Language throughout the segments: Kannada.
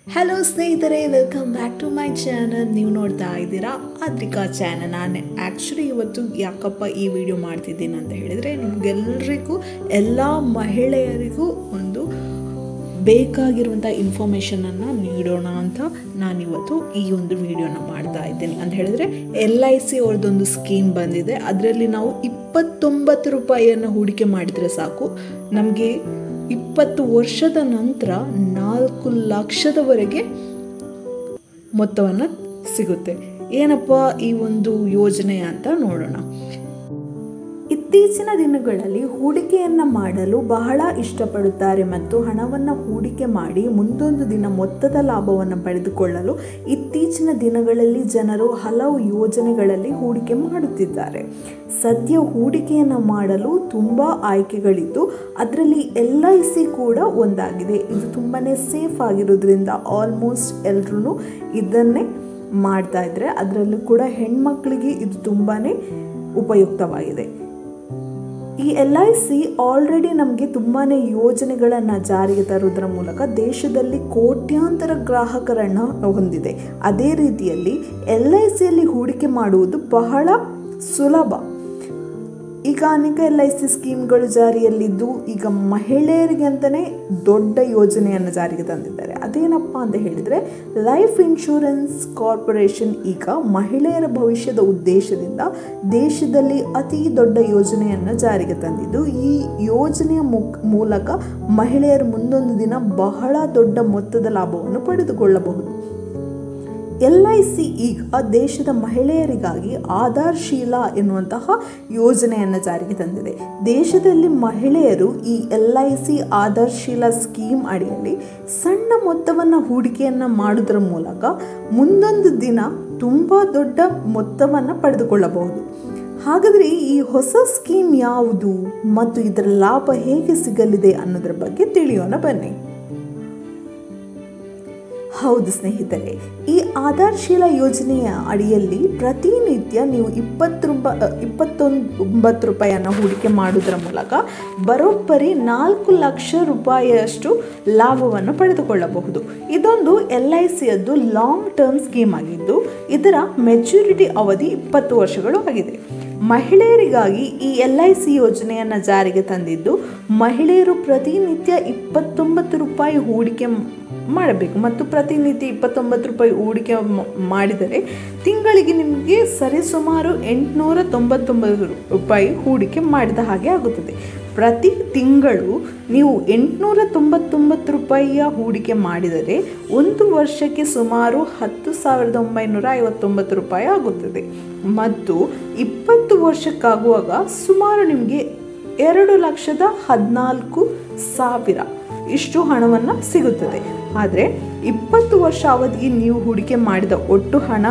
ಹಲೋ ಸ್ನೇಹಿತರೆ, welcome back to my channel. ನೀವು ನೋಡ್ತಾ ಇದ್ದೀರಾ ಆದ್ರಿಕಾ ಚಾನಲ್. ನಾನು ಆ್ಯಕ್ಚುಲಿ ಇವತ್ತು ಯಾಕಪ್ಪ ಈ ವಿಡಿಯೋ ಮಾಡ್ತಿದ್ದೀನಿ ಅಂತ ಹೇಳಿದರೆ, ನಿಮಗೆಲ್ಲರಿಗೂ ಎಲ್ಲ ಮಹಿಳೆಯರಿಗೂ ಒಂದು ಬೇಕಾಗಿರುವಂಥ ಇನ್ಫಾರ್ಮೇಷನನ್ನು ನೀಡೋಣ ಅಂತ ನಾನಿವತ್ತು ಈ ಒಂದು ವಿಡಿಯೋನ ಮಾಡ್ತಾ ಇದ್ದೀನಿ. ಅಂತ ಹೇಳಿದರೆ LIC ಅವ್ರದ್ದೊಂದು ಸ್ಕೀಮ್ ಬಂದಿದೆ. ಅದರಲ್ಲಿ ನಾವು 29 ರೂಪಾಯಿಯನ್ನು ಹೂಡಿಕೆ ಮಾಡಿದರೆ ಸಾಕು, ನಮಗೆ 20 ವರ್ಷದ ನಂತರ 4 ಲಕ್ಷದವರೆಗೆ ಮೊತ್ತವನ್ನು ಸಿಗುತ್ತೆ. ಏನಪ್ಪ ಈ ಒಂದು ಯೋಜನೆ ಅಂತ ನೋಡೋಣ. ಇತ್ತೀಚಿನ ದಿನಗಳಲ್ಲಿ ಹೂಡಿಕೆಯನ್ನು ಮಾಡಲು ಬಹಳ ಇಷ್ಟಪಡುತ್ತಾರೆ ಮತ್ತು ಹಣವನ್ನು ಹೂಡಿಕೆ ಮಾಡಿ ಮುಂದೊಂದು ದಿನ ಮೊತ್ತದ ಲಾಭವನ್ನು ಪಡೆದುಕೊಳ್ಳಲು ಇತ್ತೀಚಿನ ದಿನಗಳಲ್ಲಿ ಜನರು ಹಲವು ಯೋಜನೆಗಳಲ್ಲಿ ಹೂಡಿಕೆ ಮಾಡುತ್ತಿದ್ದಾರೆ. ಸದ್ಯ ಹೂಡಿಕೆಯನ್ನು ಮಾಡಲು ತುಂಬ ಆಯ್ಕೆಗಳಿದ್ದು ಅದರಲ್ಲಿ LIC ಕೂಡ ಒಂದಾಗಿದೆ. ಇದು ತುಂಬಾ ಸೇಫ್ ಆಗಿರೋದ್ರಿಂದ ಆಲ್ಮೋಸ್ಟ್ ಎಲ್ಲರೂ ಇದನ್ನೇ ಮಾಡ್ತಾ ಇದ್ದಾರೆ. ಅದರಲ್ಲೂ ಕೂಡ ಹೆಣ್ಮಕ್ಳಿಗೆ ಇದು ತುಂಬಾ ಉಪಯುಕ್ತವಾಗಿದೆ. ಈ LIC ಆಲ್ರೆಡಿ ನಮಗೆ ತುಂಬಾ ಯೋಜನೆಗಳನ್ನು ಜಾರಿಗೆ ತರುವುದರ ಮೂಲಕ ದೇಶದಲ್ಲಿ ಕೋಟ್ಯಾಂತರ ಗ್ರಾಹಕರನ್ನು ಹೊಂದಿದೆ. ಅದೇ ರೀತಿಯಲ್ಲಿ LICಯಲ್ಲಿ ಹೂಡಿಕೆ ಮಾಡುವುದು ಬಹಳ ಸುಲಭ. ಈಗ ಅನೇಕ LIC ಸ್ಕೀಮ್ಗಳು ಜಾರಿಯಲ್ಲಿದ್ದು ಈಗ ಮಹಿಳೆಯರಿಗೆ ಅಂತಲೇ ದೊಡ್ಡ ಯೋಜನೆಯನ್ನು ಜಾರಿಗೆ ತಂದಿದ್ದಾರೆ. ಅದೇನಪ್ಪ ಅಂತ ಹೇಳಿದರೆ, ಲೈಫ್ ಇನ್ಶೂರೆನ್ಸ್ ಕಾರ್ಪೊರೇಷನ್ ಈಗ ಮಹಿಳೆಯರ ಭವಿಷ್ಯದ ಉದ್ದೇಶದಿಂದ ದೇಶದಲ್ಲಿ ಅತಿ ದೊಡ್ಡ ಯೋಜನೆಯನ್ನು ಜಾರಿಗೆ ತಂದಿದ್ದು, ಈ ಯೋಜನೆಯ ಮೂಲಕ ಮಹಿಳೆಯರು ಮುಂದೊಂದು ದಿನ ಬಹಳ ದೊಡ್ಡ ಮೊತ್ತದ ಲಾಭವನ್ನು ಪಡೆದುಕೊಳ್ಳಬಹುದು. LIC ಈಗ ದೇಶದ ಮಹಿಳೆಯರಿಗಾಗಿ ಆಧಾರ್ಶೀಲ ಎನ್ನುವಂತಹ ಯೋಜನೆಯನ್ನು ಜಾರಿಗೆ ತಂದಿದೆ. ದೇಶದಲ್ಲಿ ಮಹಿಳೆಯರು ಈ LIC ಆಧಾರ್ಶೀಲ ಸ್ಕೀಮ್ ಅಡಿಯಲ್ಲಿ ಸಣ್ಣ ಮೊತ್ತವನ್ನು ಹೂಡಿಕೆಯನ್ನು ಮಾಡುವುದರ ಮೂಲಕ ಮುಂದೊಂದು ದಿನ ತುಂಬ ದೊಡ್ಡ ಮೊತ್ತವನ್ನು ಪಡೆದುಕೊಳ್ಳಬಹುದು. ಹಾಗಾದರೆ ಈ ಹೊಸ ಸ್ಕೀಮ್ ಯಾವುದು ಮತ್ತು ಇದರ ಲಾಭ ಹೇಗೆ ಸಿಗಲಿದೆ ಅನ್ನೋದರ ಬಗ್ಗೆ ತಿಳಿಯೋಣ ಬನ್ನಿ. ಹೌದು ಸ್ನೇಹಿತರೆ, ಈ ಆಧಾರ್ಶೀಲ ಯೋಜನೆಯ ಅಡಿಯಲ್ಲಿ ಪ್ರತಿನಿತ್ಯ ನೀವು 29 ರೂಪಾಯಿಯನ್ನು ಹೂಡಿಕೆ ಮಾಡುವುದರ ಮೂಲಕ ಬರೋಬ್ಬರಿ 4 ಲಕ್ಷ ರೂಪಾಯಿಯಷ್ಟು ಲಾಭವನ್ನು ಪಡೆದುಕೊಳ್ಳಬಹುದು. ಇದೊಂದು LICಯದ್ದು ಲಾಂಗ್ ಟರ್ಮ್ ಸ್ಕೀಮ್ ಆಗಿದ್ದು ಇದರ ಮೆಚುರಿಟಿ ಅವಧಿ 20 ವರ್ಷಗಳು ಆಗಿದೆ. ಮಹಿಳೆಯರಿಗಾಗಿ ಈ LIC ಯೋಜನೆಯನ್ನು ಜಾರಿಗೆ ತಂದಿದ್ದು, ಮಹಿಳೆಯರು ಪ್ರತಿನಿತ್ಯ 29 ರೂಪಾಯಿ ಹೂಡಿಕೆ ಮಾಡಬೇಕು ಮತ್ತು ಪ್ರತಿನಿತ್ಯ 29 ರೂಪಾಯಿ ಹೂಡಿಕೆ ಮಾಡಿದರೆ ತಿಂಗಳಿಗೆ ನಿಮಗೆ ಸರಿಸುಮಾರು 899 ರೂಪಾಯಿ ಹೂಡಿಕೆ ಮಾಡಿದ ಹಾಗೆ ಆಗುತ್ತದೆ. ಪ್ರತಿ ತಿಂಗಳು ನೀವು 899 ರೂಪಾಯಿಯ ಹೂಡಿಕೆ ಮಾಡಿದರೆ ಒಂದು ವರ್ಷಕ್ಕೆ ಸುಮಾರು 10,959 ರೂಪಾಯಿ ಆಗುತ್ತದೆ ಮತ್ತು 20 ವರ್ಷಕ್ಕಾಗುವಾಗ ಸುಮಾರು ನಿಮಗೆ 2,14,000 ಇಷ್ಟು ಹಣವನ್ನು ಸಿಗುತ್ತದೆ. ಆದರೆ 20 ವರ್ಷ ಅವಧಿಗೆ ನೀವು ಹೂಡಿಕೆ ಮಾಡಿದ ಒಟ್ಟು ಹಣ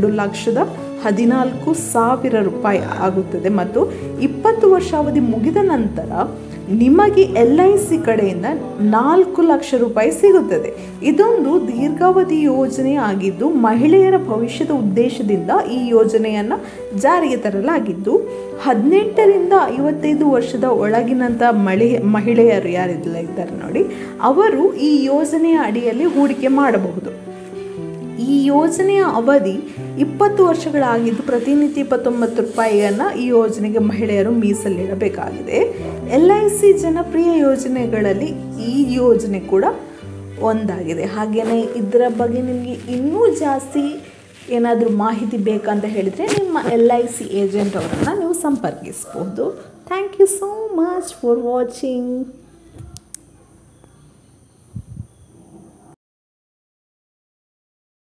2,14,000 ರೂಪಾಯಿ ಆಗುತ್ತದೆ ಮತ್ತು 20 ವರ್ಷ ಅವಧಿ ಮುಗಿದ ನಂತರ ನಿಮಗೆ LIC ಕಡೆಯಿಂದ 4 ಲಕ್ಷ ರೂಪಾಯಿ ಸಿಗುತ್ತದೆ. ಇದೊಂದು ದೀರ್ಘಾವಧಿ ಯೋಜನೆ ಆಗಿದ್ದು ಮಹಿಳೆಯರ ಭವಿಷ್ಯದ ಉದ್ದೇಶದಿಂದ ಈ ಯೋಜನೆಯನ್ನು ಜಾರಿಗೆ ತರಲಾಗಿದ್ದು, 18ರಿಂದ 55 ವರ್ಷದ ಒಳಗಿನಂಥ ಮಹಿಳೆಯರು ಯಾರಿಲ್ಲ ಇದ್ದಾರೆ ನೋಡಿ, ಅವರು ಈ ಯೋಜನೆಯ ಅಡಿಯಲ್ಲಿ ಹೂಡಿಕೆ ಮಾಡಬಹುದು. ಈ ಯೋಜನೆಯ ಅವಧಿ 20 ವರ್ಷಗಳಾಗಿದ್ದು ಪ್ರತಿನಿತ್ಯ 29 ರೂಪಾಯಿಯನ್ನು ಈ ಯೋಜನೆಗೆ ಮಹಿಳೆಯರು ಮೀಸಲಿಡಬೇಕಾಗಿದೆ. LIC ಜನಪ್ರಿಯ ಯೋಜನೆಗಳಲ್ಲಿ ಈ ಯೋಜನೆ ಕೂಡ ಒಂದಾಗಿದೆ. ಹಾಗೆಯೇ ಇದರ ಬಗ್ಗೆ ನಿಮಗೆ ಇನ್ನೂ ಜಾಸ್ತಿ ಏನಾದರೂ ಮಾಹಿತಿ ಬೇಕಂತ ಹೇಳಿದರೆ ನಿಮ್ಮ LIC ಏಜೆಂಟ್ ಅವರನ್ನು ನೀವು ಸಂಪರ್ಕಿಸ್ಬೋದು. Thank you so much for watching.